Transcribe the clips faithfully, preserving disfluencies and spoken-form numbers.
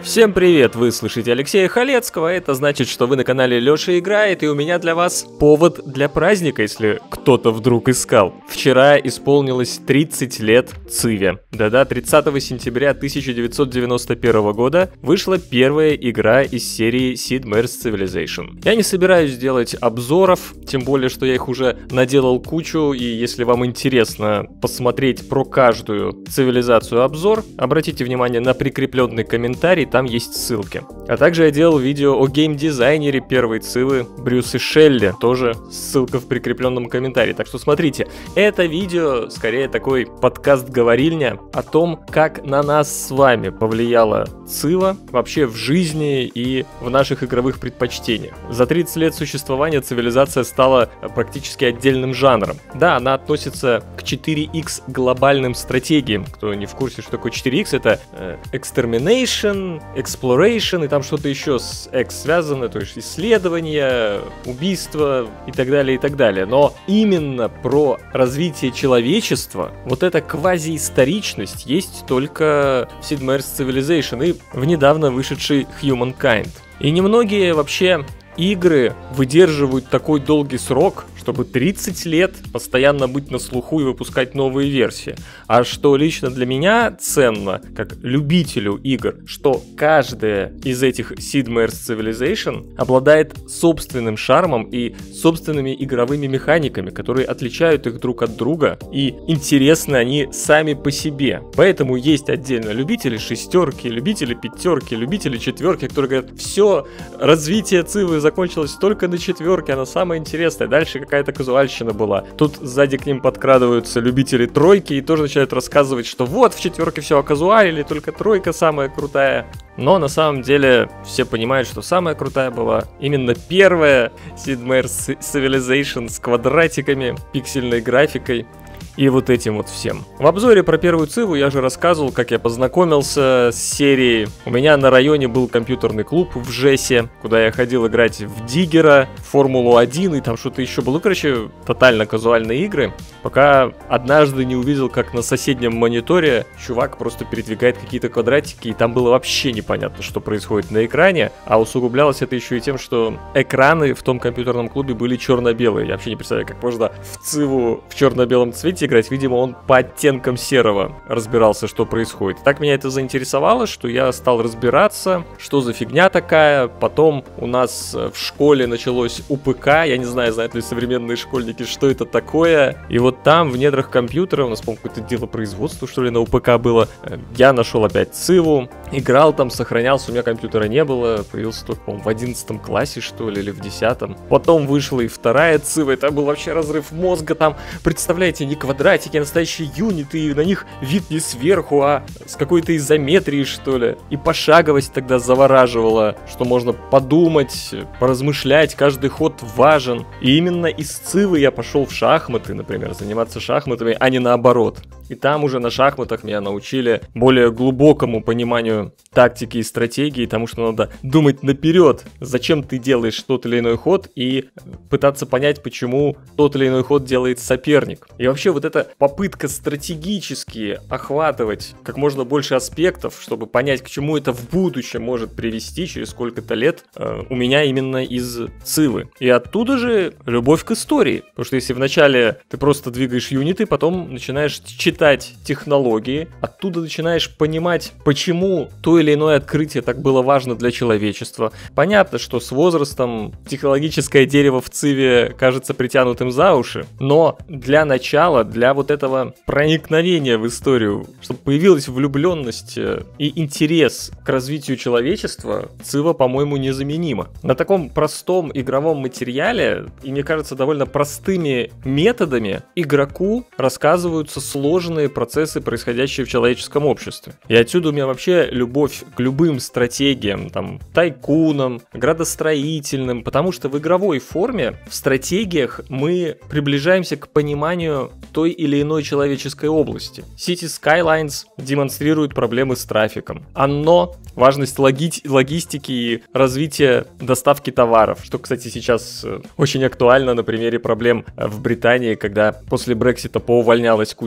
Всем привет, вы слышите Алексея Халецкого, это значит, что вы на канале Лёша Играет, и у меня для вас повод для праздника, если кто-то вдруг искал. Вчера исполнилось тридцать лет Циве. Да-да, тридцатого сентября тысяча девятьсот девяносто первого года вышла первая игра из серии Sid Meier's Civilization. Я не собираюсь делать обзоров, тем более, что я их уже наделал кучу, и если вам интересно посмотреть про каждую цивилизацию обзор, обратите внимание на прикрепленный комментарий, там есть ссылки. А также я делал видео о геймдизайнере первой Цивы Брюсе Шелли, тоже ссылка в прикрепленном комментарии. Так что смотрите, это видео скорее такой подкаст-говорильня о том, как на нас с вами повлияла Цива вообще в жизни и в наших игровых предпочтениях. За тридцать лет существования цивилизация стала практически отдельным жанром. Да, она относится к четыре икс глобальным стратегиям. Кто не в курсе, что такое четыре икс, это э, Extermination, Exploration и там что-то еще с X связано, то есть исследования, убийства и так далее, и так далее. Но именно про развитие человечества, вот эта квазиисторичность есть только в Sid Meier's Civilization и в недавно вышедшей Humankind. И немногие вообще игры выдерживают такой долгий срок, чтобы тридцать лет постоянно быть на слуху и выпускать новые версии. А что лично для меня ценно, как любителю игр, что каждая из этих Sid Meier's Civilization обладает собственным шармом и собственными игровыми механиками, которые отличают их друг от друга, и интересны они сами по себе. Поэтому есть отдельно любители шестерки, любители пятерки, любители четверки, которые говорят, все, развитие Цивы закончилось только на четверке, она самая интересная, дальше какая какая-то казуальщина была. Тут сзади к ним подкрадываются любители тройки и тоже начинают рассказывать, что вот в четверке все оказуалили, только тройка самая крутая. Но на самом деле все понимают, что самая крутая была именно первая Sid Meier's Civilization с квадратиками, пиксельной графикой и вот этим вот всем. В обзоре про первую Циву я же рассказывал, как я познакомился с серией. У меня на районе был компьютерный клуб в Жесе, куда я ходил играть в Диггера, Формулу один и там что-то еще было. Короче, тотально казуальные игры. Пока однажды не увидел, как на соседнем мониторе чувак просто передвигает какие-то квадратики, и там было вообще непонятно, что происходит на экране. А усугублялось это еще и тем, что экраны в том компьютерном клубе были черно-белые. Я вообще не представляю, как можно в Циву в черно-белом цвете играть. Видимо, он по оттенкам серого разбирался, что происходит. Так меня это заинтересовало, что я стал разбираться, что за фигня такая. Потом у нас в школе началось УПК. Я не знаю, знают ли современные школьники, что это такое. И вот там, в недрах компьютера, у нас, по-моему, какое-то дело производства, что ли, на УПК было. Я нашел опять Циву, играл там, сохранялся, у меня компьютера не было. Появился только, по-моему, в одиннадцатом классе, что ли, или в десятом. Потом вышла и вторая Цива. Это был вообще разрыв мозга. Там, представляете, не квадратики, квадратики, настоящие юниты, и на них вид не сверху, а с какой-то изометрией, что ли. И пошаговость тогда завораживала, что можно подумать, поразмышлять, каждый ход важен. И именно из Цивы я пошел в шахматы, например, заниматься шахматами, а не наоборот. И там уже на шахматах меня научили более глубокому пониманию тактики и стратегии, тому что надо думать наперед, зачем ты делаешь тот или иной ход, и пытаться понять, почему тот или иной ход делает соперник. И вообще вот эта попытка стратегически охватывать как можно больше аспектов, чтобы понять, к чему это в будущем может привести через сколько-то лет, э, у меня именно из Цивы. И оттуда же любовь к истории. Потому что если вначале ты просто двигаешь юниты, потом начинаешь читать технологии, оттуда начинаешь понимать, почему то или иное открытие так было важно для человечества. Понятно, что с возрастом технологическое дерево в Циве кажется притянутым за уши, но для начала, для вот этого проникновения в историю, чтобы появилась влюбленность и интерес к развитию человечества, Цива, по-моему, незаменима. На таком простом игровом материале, и мне кажется, довольно простыми методами, игроку рассказываются сложные процессы, происходящие в человеческом обществе. И отсюда у меня вообще любовь к любым стратегиям, там, тайкунам, градостроительным, потому что в игровой форме, в стратегиях мы приближаемся к пониманию той или иной человеческой области. City Skylines демонстрирует проблемы с трафиком. Anno — важность логи- логистики и развития доставки товаров, что, кстати, сейчас очень актуально на примере проблем в Британии, когда после Брексита поувольнялась куча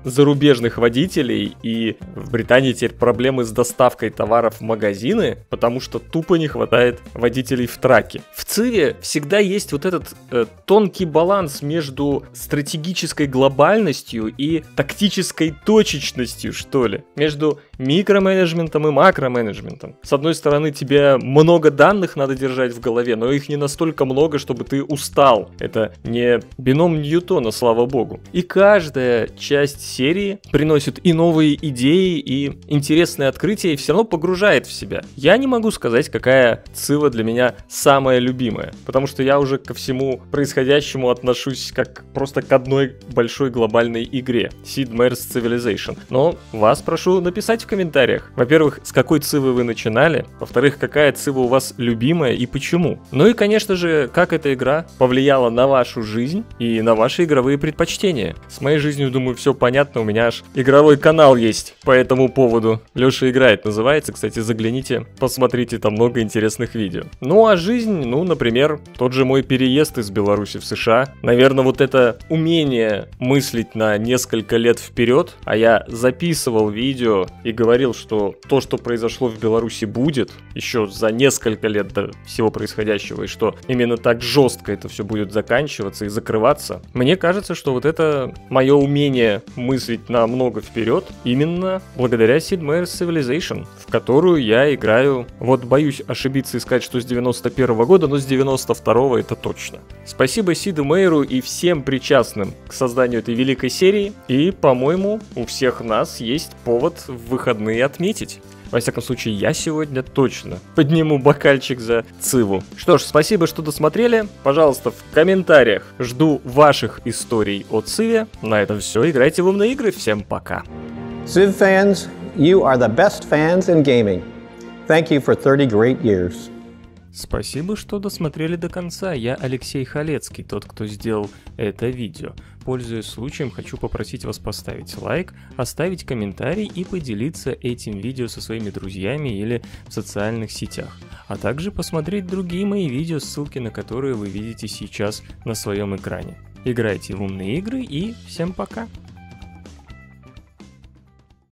зарубежных водителей, и в Британии теперь проблемы с доставкой товаров в магазины, потому что тупо не хватает водителей в траке. В Циве всегда есть вот этот э, тонкий баланс между стратегической глобальностью и тактической точечностью, что ли, между микроменеджментом и макроменеджментом. С одной стороны, тебе много данных надо держать в голове, но их не настолько много, чтобы ты устал. Это не бином Ньютона, слава богу. И каждая часть серии приносит и новые идеи, и интересные открытия, и все равно погружает в себя. Я не могу сказать, какая Цива для меня самая любимая, потому что я уже ко всему происходящему отношусь как просто к одной большой глобальной игре — Sid Meier's Civilization. Но вас прошу написать в комментариях. Во-первых, с какой Цивы вы начинали, во-вторых, какая Цива у вас любимая и почему. Ну и, конечно же, как эта игра повлияла на вашу жизнь и на ваши игровые предпочтения. С моей жизнью, думаю, все понятно, у меня аж игровой канал есть по этому поводу. Леша играет называется, кстати, загляните, посмотрите, там много интересных видео. Ну а жизнь, ну, например, тот же мой переезд из Беларуси в США. Наверное, вот это умение мыслить на несколько лет вперед, а я записывал видео и говорил, что то, что произошло в Беларуси, будет еще за несколько лет до всего происходящего, и что именно так жестко это все будет заканчиваться и закрываться. Мне кажется, что вот это мое умение мыслить на много вперед именно благодаря Sid Meier's Civilization, в которую я играю, вот боюсь ошибиться и сказать, что с девяносто первого года, но с девяносто второго это точно. Спасибо Сиду Мейеру и всем причастным к созданию этой великой серии, и, по-моему, у всех нас есть повод в выходные отметить. Во всяком случае, я сегодня точно подниму бокальчик за Циву. Что ж, спасибо, что досмотрели. Пожалуйста, в комментариях жду ваших историй о Циве. На этом все. Играйте в умные игры. Всем пока. Civ fans, you are the best fans in gaming. Thank you for thirty great years. Спасибо, что досмотрели до конца. Я Алексей Халецкий, тот, кто сделал это видео. Пользуясь случаем, хочу попросить вас поставить лайк, оставить комментарий и поделиться этим видео со своими друзьями или в социальных сетях. А также посмотреть другие мои видео, ссылки на которые вы видите сейчас на своем экране. Играйте в умные игры и всем пока!